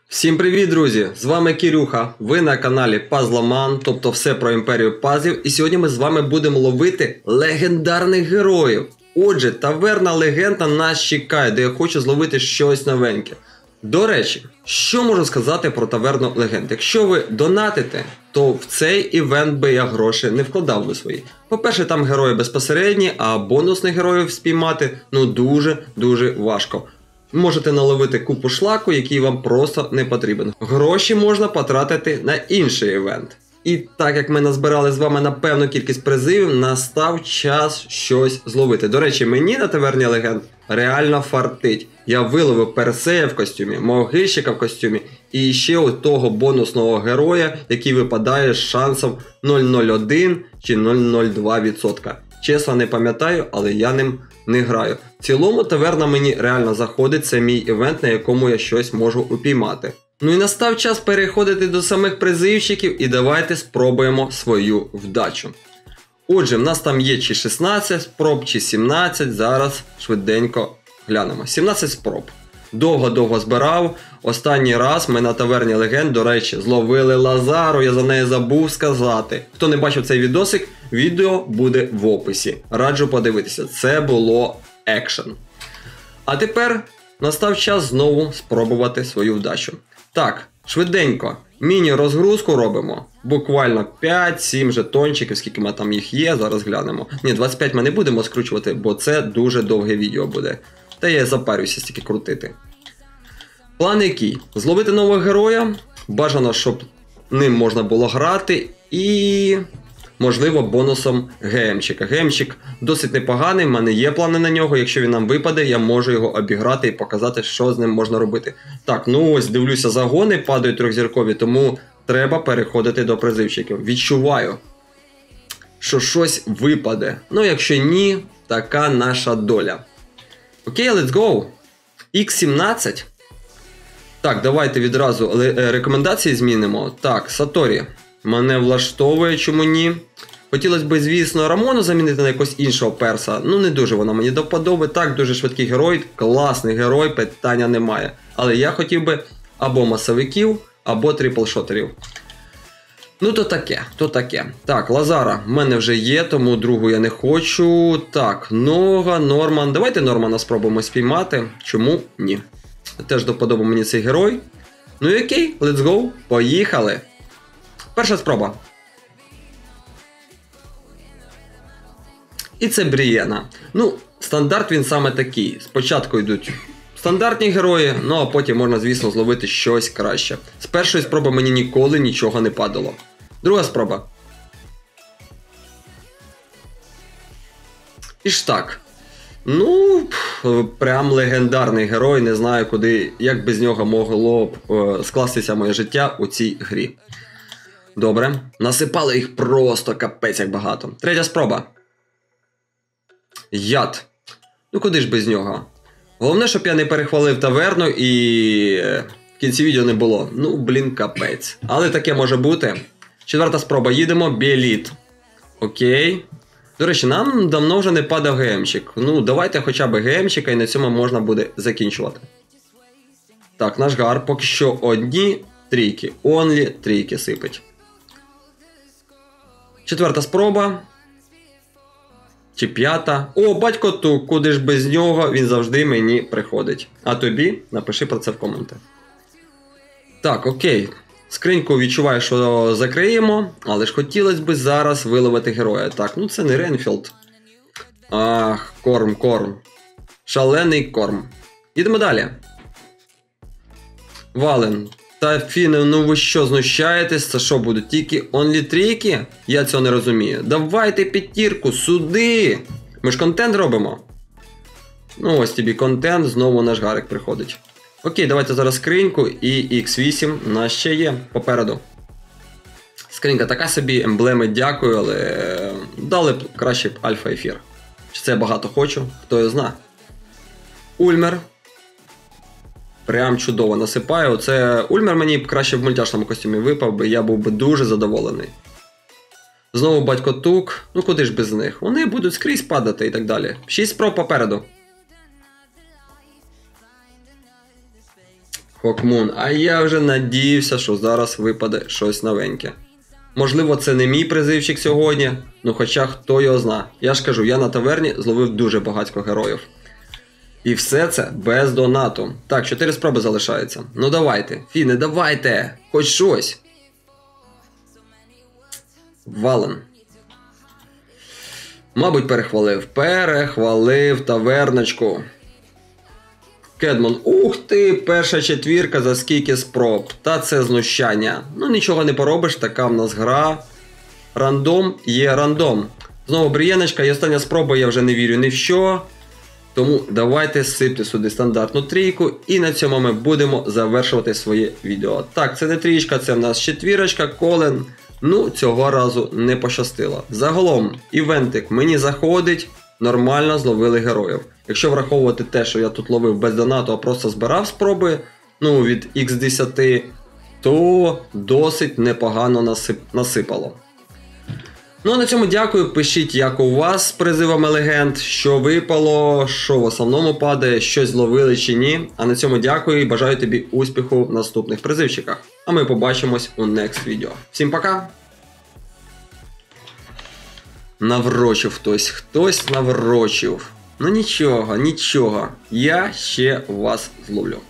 Всім привіт, друзі! З вами Кирюха, ви на каналі Puzzleman, тобто все про імперію пазлів, і сьогодні ми з вами будемо ловити легендарних героїв. Отже, таверна легенда нас чекає, де я хочу зловити щось новеньке. До речі, що можу сказати про таверну легенду? Якщо ви донатите, то в цей івент би я гроші не вкладав би свої. По-перше, там герої безпосередні, а бонусних героїв спіймати дуже важко. Можете наловити купу шлаку, який вам просто не потрібен. Гроші можна потратити на інший івент. І так як ми назбирали з вами на певну кількість призивів, настав час щось зловити. До речі, мені на таверні легенд реально фартить. Я виловив Персея в костюмі, могильщика в костюмі і ще от того бонусного героя, який випадає з шансом 0,01 чи 0,02%. Чесно не пам'ятаю, але я ним не граю. В цілому таверна мені реально заходить, це мій івент, на якому я щось можу упіймати. Ну і настав час переходити до самих призивчиків і давайте спробуємо свою вдачу. Отже, в нас там є чи 16 спроб, чи 17, зараз швиденько глянемо. 17 спроб. Довго збирав. Останній раз ми на таверні легенд, до речі, зловили Лазару, я за неї забув сказати. Хто не бачив цей відосик, відео буде в описі. Раджу подивитися, це було екшен. А тепер настав час знову спробувати свою вдачу. Так, швиденько, міні-розгрузку робимо. Буквально 5-7 жетончиків, скільки ми там їх є, зараз глянемо. Ні, 25 ми не будемо скручувати, бо це дуже довге відео буде. Та я запарюся стільки крутити. План який? Зловити нового героя, бажано, щоб ним можна було грати, і можливо бонусом ГМчика. ГМчик досить непоганий, в мене є плани на нього, якщо він нам випаде, я можу його обіграти і показати, що з ним можна робити. Так, ну ось дивлюся, загони падають трьохзіркові, тому треба переходити до призивчиків. Відчуваю, що щось випаде. Ну якщо ні, така наша доля. Окей, let's go. X17. Так, давайте відразу рекомендації змінимо. Так, Саторі. Мене влаштовує, чому ні. Хотілося б, звісно, Рамону замінити на якогось іншого перса. Ну, не дуже вона мені до вподоби. Так, дуже швидкий герой, класний герой, питання немає. Але я хотів би або масовиків, або трипл-шотерів. Ну, то таке. Так, Лазара в мене вже є, тому другу я не хочу. Так, Нога, Норман. Давайте Нормана спробуємо спіймати. Чому ні? Теж до вподоби мені цей герой. Ну і окей, let's go. Поїхали. Перша спроба. І це Брієна. Ну, стандарт він саме такий. Спочатку йдуть стандартні герої, ну а потім можна, звісно, зловити щось краще. З першої спроби мені ніколи нічого не падало. Друга спроба. Іштак. Ну, прям легендарний герой, не знаю куди, як без нього могло б скластися моє життя у цій грі. Добре, насипали їх просто капець як багато. Третя спроба. Яд. Ну куди ж без нього? Головне, щоб я не перехвалив таверну і в кінці відео не було. Ну, блін, капець. Але таке може бути. Четверта спроба, їдемо, Біеліт. Окей. До речі, нам давно вже не падав ГМчик. Ну, давайте хоча б ГМчика і на цьому можна буде закінчувати. Так, наш гар поки що одні трійки. Онлі трійки сипить. Четверта спроба. Чи п'ята. О, батько Тук, куди ж без нього, він завжди мені приходить. А тобі? Напиши про це в коменти. Так, окей. Скриньку відчуваю, що закриємо, але ж хотілося б зараз виловити героя. Так, ну це не Ренфілд. Ах, корм. Шалений корм. Їдемо далі. Вален. Та Фіне, ну ви що, знущаєтесь? Це що, будуть тільки онлі трійки? Я цього не розумію. Давайте п'ятірку, сюди! Ми ж контент робимо. Ну ось тобі контент, знову наш гарик приходить. Окей, давайте зараз скриньку і X8 у нас ще є попереду. Скринька така собі, емблеми дякую, але дали б краще б альфа-ефір. Чи це я багато хочу, хто його знає. Ульмер. Прям чудово насипаю. Оце Ульмер мені б краще в мультяшному костюмі випав би, я був би дуже задоволений. Знову батько Тук. Ну куди ж без них? Вони будуть скрізь падати і так далі. 6 спроб попереду. Хокмун, а я вже надіявся, що зараз випаде щось новеньке. Можливо, це не мій призивчик сьогодні, ну хоча хто його зна. Я ж кажу, я на таверні зловив дуже багатько героїв. І все це без донату. Так, 4 спроби залишаються. Ну давайте, Фіни, давайте! Хоч щось! Вален. Мабуть, перехвалив таверночку. Кедмон, ух ти, перша четвірка за скільки спроб. Та це знущання. Ну нічого не поробиш, така в нас гра. Рандом є рандом. Знову Брієночка, і остання спроба, я вже не вірю ні в що. Тому давайте сипте сюди стандартну трійку, і на цьому ми будемо завершувати своє відео. Так, це не трійка, це в нас четвірочка, Колен. Ну, цього разу не пощастило. Загалом, івентик мені заходить, нормально зловили героїв. Якщо враховувати те, що я тут ловив без донату, а просто збирав спроби, ну, від X10, то досить непогано насипало. Ну а на цьому дякую, пишіть як у вас з призивами легенд, що випало, що в основному падає, щось зловили чи ні. А на цьому дякую і бажаю тобі успіху в наступних призивчиках. А ми побачимось у next відео. Всім пока! Наврочив хтось наврочив. Ну нічого, я ще вас зловлю.